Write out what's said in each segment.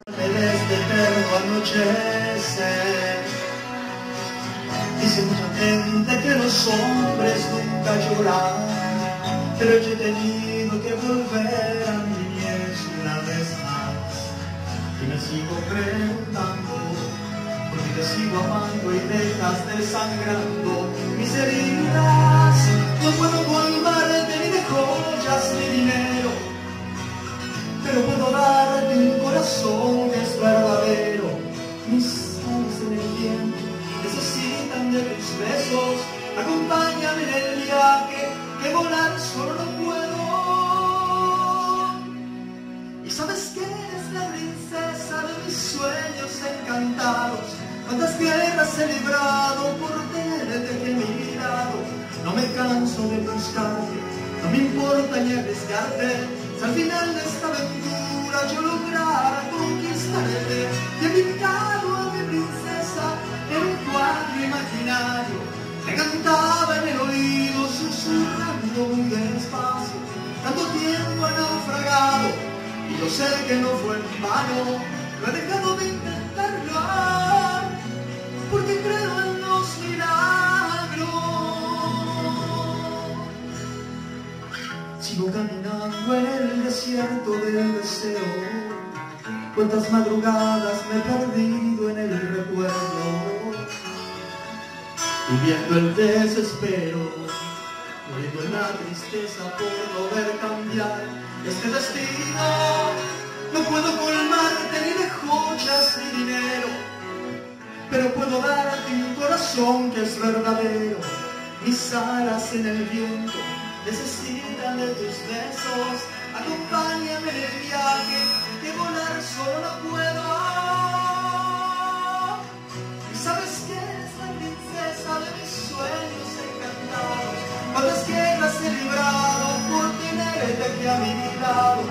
Este eterno anochecer. Dice mucha gente que los hombres nunca lloran, pero yo he tenido que volver a mi niñez una vez más. Y me sigo preguntando, ¿por qué te sigo amando y dejas desangrando mis heridas? No puedo colmarte ni de joyas ni dinero, pero puedo darte un corazón que es verdadero. Mis alas en el viento necesitan de tus besos. Acompáñame en el viaje, que volar solo no puedo. Y sabes que eres la princesa de mis sueños encantados. Cuántas guerras he librado por tenerte aquí a mi lado. No me canso de buscarte, no me importa ni arriesgarte. Si al final de esta aventura yo lograra conquistarte, te he pintado a mi princesa en un cuadro imaginario. Me cantaba en el oído susurrando muy despacio. Tanto tiempo he naufragado y yo sé que no fue en vano. No he dejado de intentarlo porque creo en los milagros. Sigo caminando en el desierto del deseo. Cuántas madrugadas me he perdido en el recuerdo, viviendo el desespero, muriendo en la tristeza por no ver cambiar este destino. No puedo colmarte ni de joyas ni dinero, pero puedo darte un corazón que es verdadero. Mis alas en el viento necesitan de tus besos. Acompáñame en el viaje, que volar solo no puedo. Y sabes que eres la princesa de mis sueños encantados. Cuántas guerras he librado por tenerte aquí a mi lado.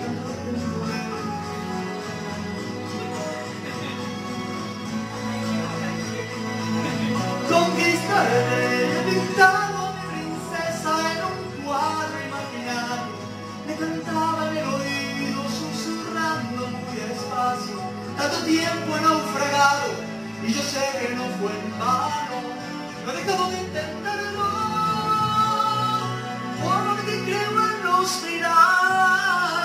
Conquistarte, he pintado a mi princesa en un cuadro imaginario. Me cantaba en el oído susurrando muy despacio. Tanto tiempo he naufragado y yo sé que no fue en vano. No he dejado de intentarlo porque creo en los milagros.